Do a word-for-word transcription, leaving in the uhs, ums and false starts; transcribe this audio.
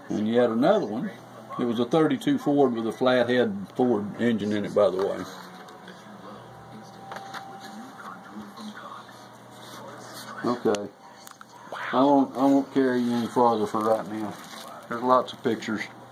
And you had another one. It was a thirty-two Ford with a flathead Ford engine in it, by the way. Okay. I won't, I won't carry you any farther for right now. There's lots of pictures.